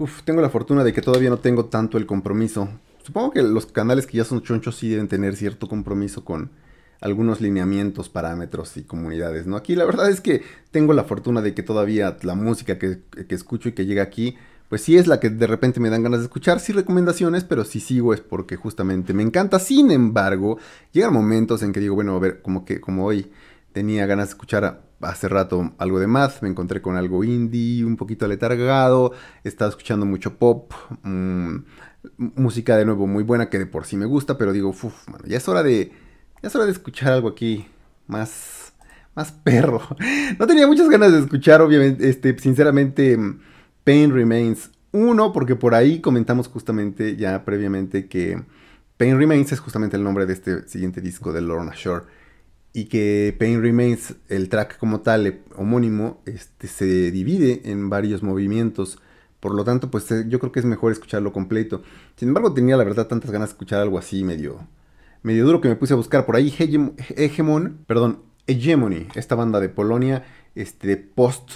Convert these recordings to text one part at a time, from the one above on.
Tengo la fortuna de que todavía no tengo tanto el compromiso. Supongo que los canales que ya son chonchos sí deben tener cierto compromiso con algunos lineamientos, parámetros y comunidades, ¿no? Aquí la verdad es que tengo la fortuna de que todavía la música que escucho y que llega aquí, pues sí es la que de repente me dan ganas de escuchar, sí recomendaciones, pero si sigo es porque justamente me encanta. Sin embargo, llegan momentos en que digo, bueno, a ver, como hoy tenía ganas de escuchar hace rato algo de math, me encontré con algo indie, un poquito aletargado, estaba escuchando mucho pop, música de nuevo muy buena que de por sí me gusta, pero digo, mano, ya es hora de escuchar algo aquí más perro. No tenía muchas ganas de escuchar, obviamente, sinceramente, Pain Remains. Uno, porque por ahí comentamos justamente ya previamente que Pain Remains es justamente el nombre de este siguiente disco de Lorna Shore. Y que Pain Remains, el track como tal, homónimo, se divide en varios movimientos. Por lo tanto, pues yo creo que es mejor escucharlo completo. Sin embargo, tenía la verdad tantas ganas de escuchar algo así medio duro que me puse a buscar por ahí Hegemony, esta banda de Polonia, de post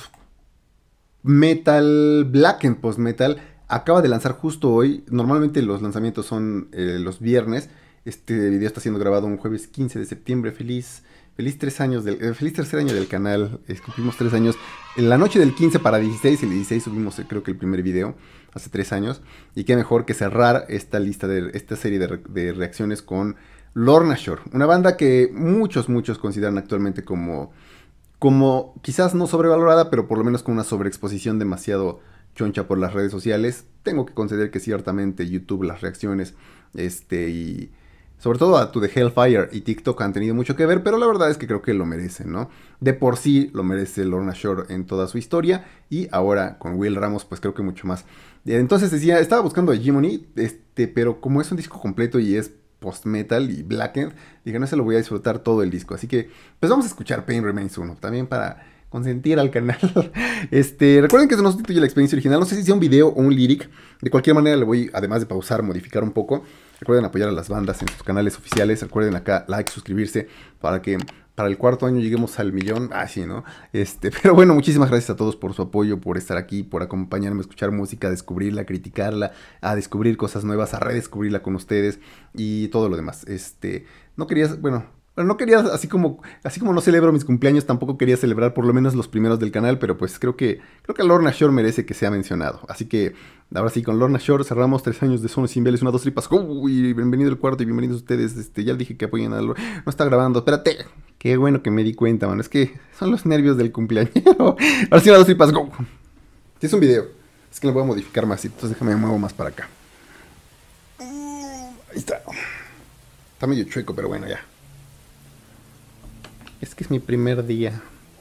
metal, black and post metal, acaba de lanzar justo hoy. Normalmente los lanzamientos son los viernes. Este video está siendo grabado un jueves 15 de septiembre. Feliz 3 años feliz tercer año del canal. Cumplimos 3 años. En la noche del 15 para 16, el 16 subimos creo que el primer video hace 3 años. Y qué mejor que cerrar esta lista esta serie de reacciones con Lorna Shore, una banda que muchos consideran actualmente como quizás no sobrevalorada, pero por lo menos con una sobreexposición demasiado choncha por las redes sociales. Tengo que conceder que ciertamente YouTube, las reacciones, y sobre todo a To The Hellfire y TikTok han tenido mucho que ver, pero la verdad es que creo que lo merecen, ¿no? De por sí lo merece Lorna Shore en toda su historia, y ahora con Will Ramos pues creo que mucho más. Entonces decía, estaba buscando a Hegemony, pero como es un disco completo y es post-metal y blackened, dije, no se lo voy a disfrutar todo el disco. Así que, pues vamos a escuchar Pain Remains 1, también para consentir al canal. Recuerden que eso no sustituye la experiencia original, no sé si sea un video o un lyric. De cualquier manera le voy, además de pausar, modificar un poco. Recuerden apoyar a las bandas en sus canales oficiales. Recuerden acá, like, suscribirse, para que para el cuarto año lleguemos al millón. Ah, sí, ¿no? Pero bueno, muchísimas gracias a todos por su apoyo, por estar aquí, por acompañarme a escuchar música, a descubrirla, a criticarla, a descubrir cosas nuevas, a redescubrirla con ustedes y todo lo demás. No quería, bueno, no quería, así como no celebro mis cumpleaños, tampoco quería celebrar por lo menos los primeros del canal, pero pues creo que Lorna Shore merece que sea mencionado. Así que, ahora sí, con Lorna Shore cerramos 3 años de Sonos Sin Veles, una, dos tripas. Y bienvenido al cuarto y bienvenidos ustedes. Ya dije que apoyen a Lorna. No está grabando, espérate. Qué bueno que me di cuenta, mano. Es que son los nervios del cumpleañero. Ahora sí, una, dos tripas, go. Sí, es un video. Es que lo voy a modificar más, entonces déjame me muevo más para acá. Ahí está. Está medio chueco, pero bueno, ya. Es que es mi primer día.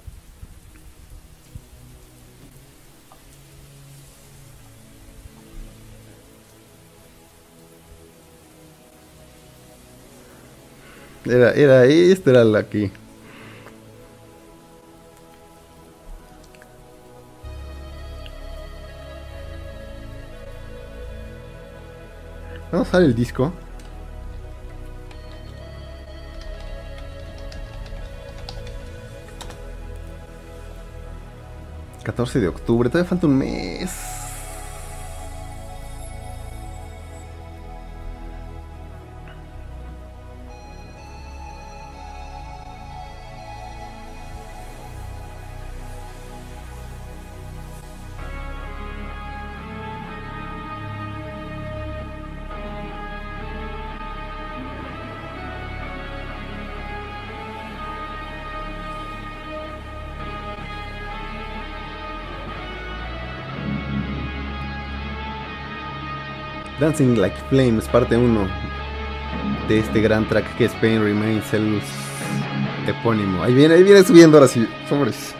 Esta era la que... Vamos a ver el disco. $14 de octubre, todavía falta un mes. Dancing Like Flames, parte 1 de este gran track que es Pain Remains, el epónimo. Ahí viene subiendo ahora sí, sobres.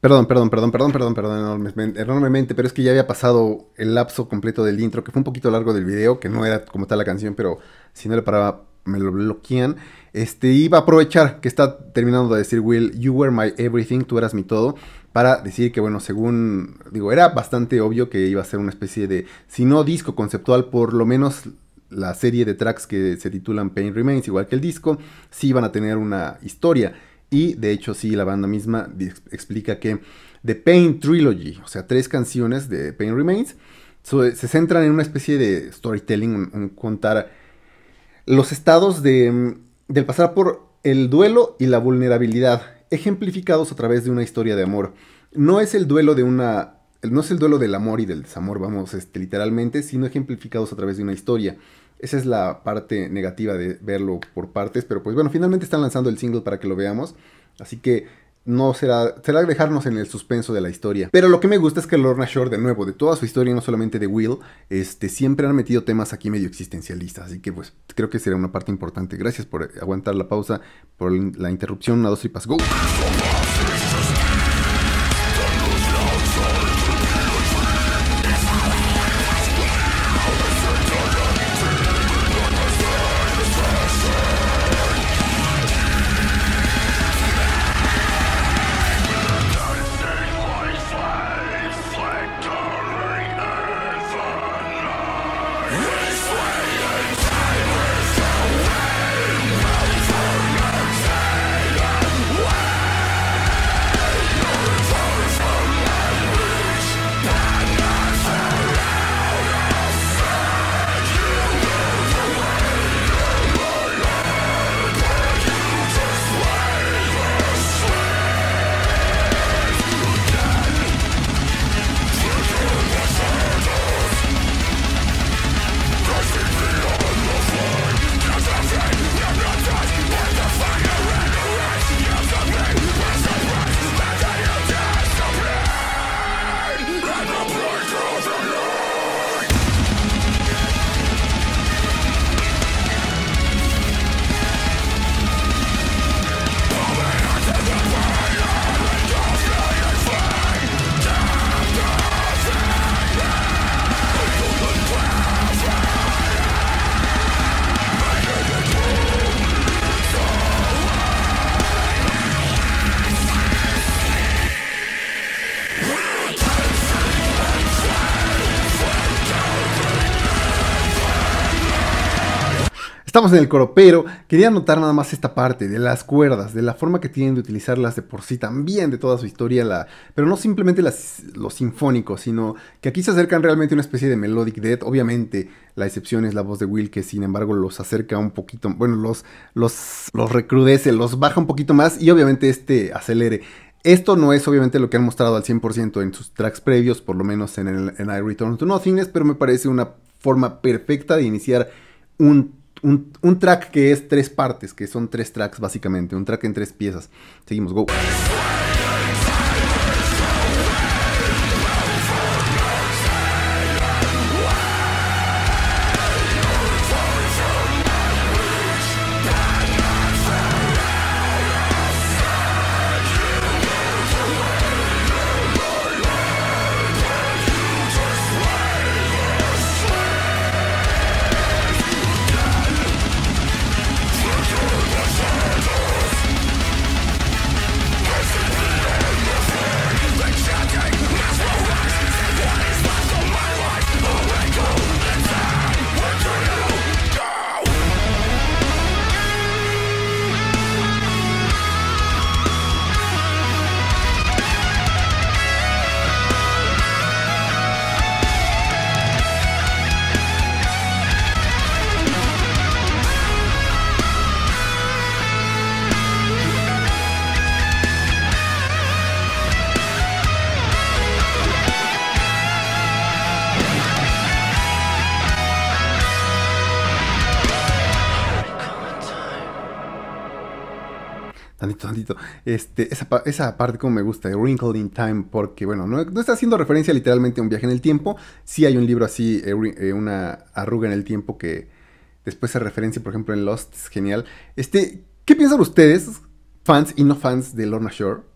perdón enormemente, pero es que ya había pasado el lapso completo del intro, que fue un poquito largo del video, que no era como tal la canción, pero si no le paraba me lo bloquean. Iba a aprovechar que está terminando de decir Will, you were my everything, tú eras mi todo, para decir que, bueno, según, digo, era bastante obvio que iba a ser una especie de, si no disco conceptual, por lo menos la serie de tracks que se titulan Pain Remains, igual que el disco, sí iban a tener una historia. Y de hecho sí, la banda misma explica que The Pain Trilogy, o sea, 3 canciones de Pain Remains, se centran en una especie de storytelling, en contar los estados del pasar por el duelo y la vulnerabilidad, ejemplificados a través de una historia de amor. No es el duelo de una... No es el duelo del amor y del desamor, vamos, literalmente, sino ejemplificados a través de una historia. Esa es la parte negativa de verlo por partes, pero pues bueno, finalmente están lanzando el single para que lo veamos, así que no será dejarnos en el suspenso de la historia. Pero lo que me gusta es que Lorna Shore, de nuevo, de toda su historia, no solamente de Will, siempre han metido temas aquí medio existencialistas, así que pues creo que será una parte importante. Gracias por aguantar la pausa, por la interrupción. 1, 2, 3, go. Estamos en el coro, pero quería notar nada más esta parte de las cuerdas, de la forma que tienen de utilizarlas de por sí, también de toda su historia, pero no simplemente lo sinfónico, sino que aquí se acercan realmente a una especie de melodic death. Obviamente la excepción es la voz de Will, que sin embargo los acerca un poquito, bueno, los recrudece, los baja un poquito más, y obviamente acelere. Esto no es obviamente lo que han mostrado al 100% en sus tracks previos, por lo menos en I Return to Nothingness, pero me parece una forma perfecta de iniciar un track que es 3 partes, que son 3 tracks básicamente, un track en 3 piezas. Seguimos, go. Tantito. Esa parte como me gusta, de Wrinkle in Time, porque, bueno, no está haciendo referencia literalmente a un viaje en el tiempo. Sí hay un libro así, una arruga en el tiempo, que después se referencia, por ejemplo, en Lost, es genial. ¿Qué piensan ustedes, fans y no fans de Lorna Shore?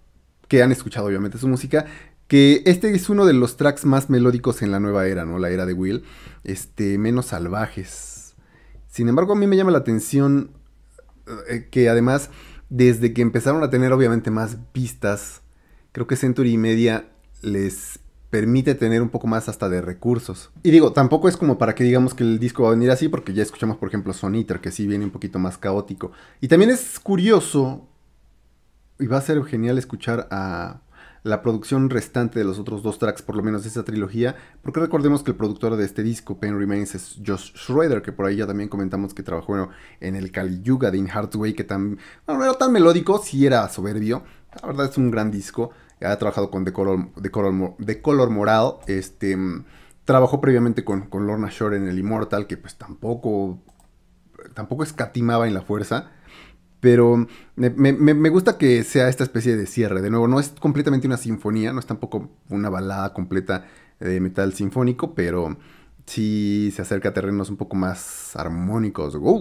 que han escuchado obviamente su música, que este es uno de los tracks más melódicos en la nueva era, ¿no? La era de Will, menos salvajes. Sin embargo, a mí me llama la atención que además, desde que empezaron a tener obviamente más pistas, creo que Century Media les permite tener un poco más hasta de recursos. Y digo, tampoco es como para que digamos que el disco va a venir así, porque ya escuchamos, por ejemplo, Son Eater, que sí viene un poquito más caótico. Y también es curioso, y va a ser genial escuchar a la producción restante de los otros dos tracks, por lo menos de esta trilogía, porque recordemos que el productor de este disco, Pain Remains, es Josh Schroeder, que por ahí ya también comentamos que trabajó, bueno, en el Kali Yuga de In Heart's Way, que no era tan melódico, sí era soberbio. La verdad es un gran disco. Ha trabajado con The Color Moral. Trabajó previamente con Lorna Shore en el Immortal, que pues tampoco escatimaba en la fuerza. Pero me gusta que sea esta especie de cierre. De nuevo, no es completamente una sinfonía, no es tampoco una balada completa de metal sinfónico, pero sí se acerca a terrenos un poco más armónicos. ¡Wow!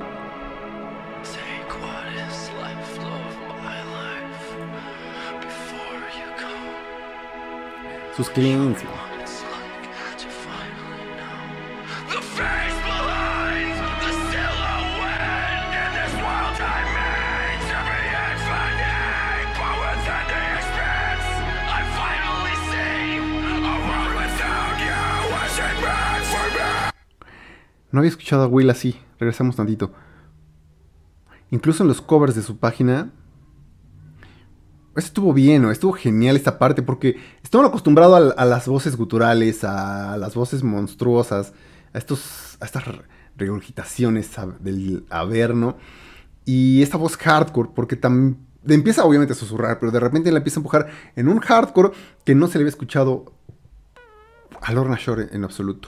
Sus cleans. No había escuchado a Will así. Regresamos tantito. Incluso en los covers de su página. Estuvo bien, ¿no? Estuvo genial esta parte. Porque estaban acostumbrados a las voces guturales, a las voces monstruosas, a estas regurgitaciones del averno. Y esta voz hardcore, porque empieza obviamente a susurrar, pero de repente la empieza a empujar en un hardcore que no se le había escuchado a Lorna Shore en absoluto.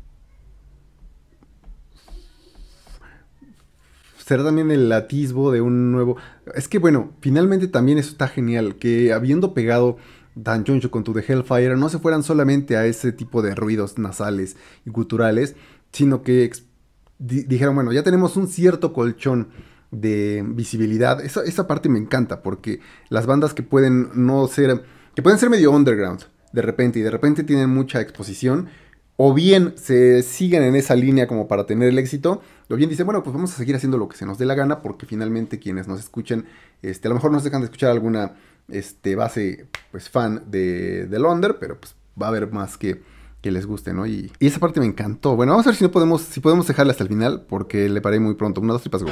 Será también el atisbo de un nuevo... Es que bueno, finalmente también eso está genial, que habiendo pegado Dan Jonjo con To The Hellfire, no se fueran solamente a ese tipo de ruidos nasales y guturales, sino que dijeron, bueno, ya tenemos un cierto colchón de visibilidad. Esa parte me encanta, porque las bandas que pueden no ser... que pueden ser medio underground de repente, y de repente tienen mucha exposición, o bien se siguen en esa línea como para tener el éxito, o bien dicen, bueno, pues vamos a seguir haciendo lo que se nos dé la gana, porque finalmente quienes nos escuchen, a lo mejor nos dejan de escuchar alguna base pues fan de Londer, pero pues va a haber más que les guste, ¿no? Y esa parte me encantó. Bueno, vamos a ver si podemos dejarla hasta el final, porque le paré muy pronto. 1, 2, 3, go.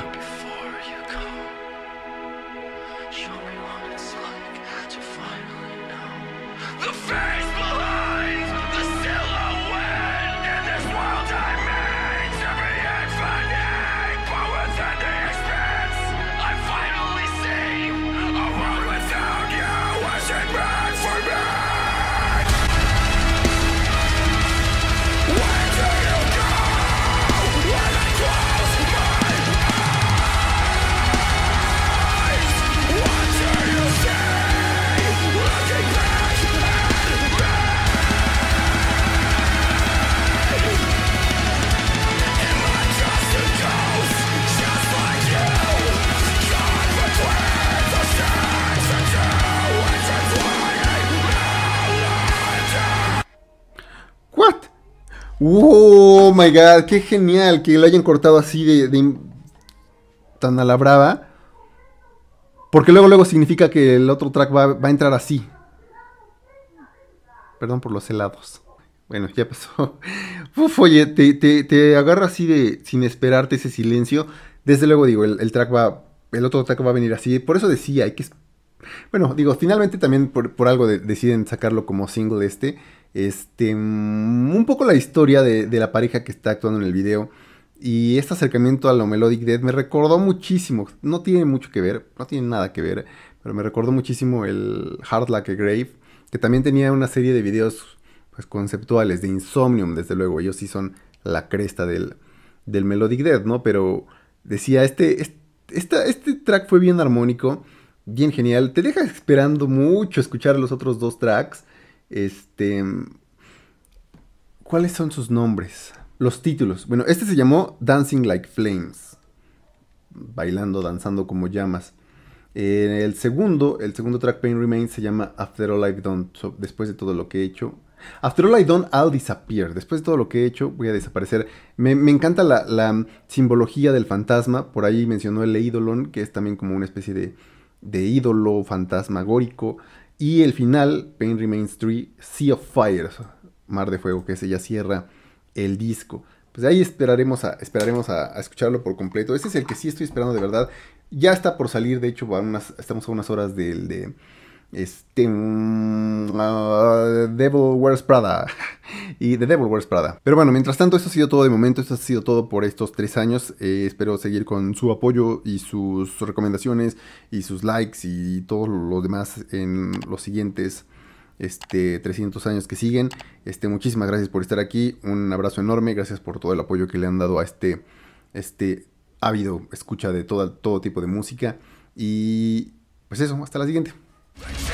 Oh my god, qué genial que lo hayan cortado así tan a la brava. Porque luego significa que el otro track va a entrar así. Perdón por los helados. Bueno, ya pasó. Uf, oye, te agarra así sin esperarte ese silencio. Desde luego digo, el otro track va a venir así. Por eso decía, bueno, digo, finalmente también por algo deciden sacarlo como single un poco la historia de la pareja que está actuando en el video. Y este acercamiento a lo Melodic Death me recordó muchísimo. No tiene mucho que ver, no tiene nada que ver, pero me recordó muchísimo el Heart Like a Grave, que también tenía una serie de videos pues conceptuales de Insomnium, desde luego. Ellos sí son la cresta del Melodic Death, ¿no? Pero decía, este track fue bien armónico, bien genial. Te deja esperando mucho escuchar los otros dos tracks. ¿Cuáles son sus nombres? Los títulos. Bueno, este se llamó Dancing Like Flames. Danzando como llamas. El segundo track, Pain Remains, se llama After All I've Done. Después de todo lo que he hecho. After All I've Done, I'll Disappear. Después de todo lo que he hecho, voy a desaparecer. Me encanta la simbología del fantasma. Por ahí mencionó el Eidolon, que es también como una especie de ídolo fantasmagórico. Y el final, Pain Remains 3, Sea of Fire, Mar de Fuego, que ese ya cierra el disco. Pues de ahí esperaremos a escucharlo por completo. Ese es el que sí estoy esperando de verdad. Ya está por salir, de hecho, estamos a unas horas del de Devil Wears Prada y The Devil Wears Prada. Pero bueno, mientras tanto, esto ha sido todo de momento. Esto ha sido todo por estos 3 años. Espero seguir con su apoyo y sus recomendaciones y sus likes y todo lo demás en los siguientes 300 años que siguen. Muchísimas gracias por estar aquí. Un abrazo enorme. Gracias por todo el apoyo que le han dado a este ávido escucha de todo tipo de música. Y pues eso, hasta la siguiente.